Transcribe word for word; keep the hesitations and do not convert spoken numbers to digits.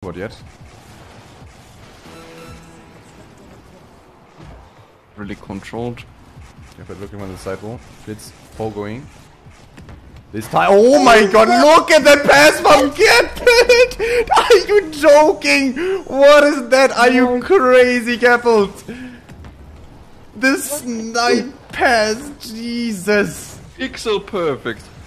What yet? Really controlled. Yeah, but looking on the sidewall. It's foregoing. This time. Oh my god, look at that pass from Gepard! Are you joking? What is that? Are you crazy, Gepard? This snipe pass, Jesus! Pixel perfect.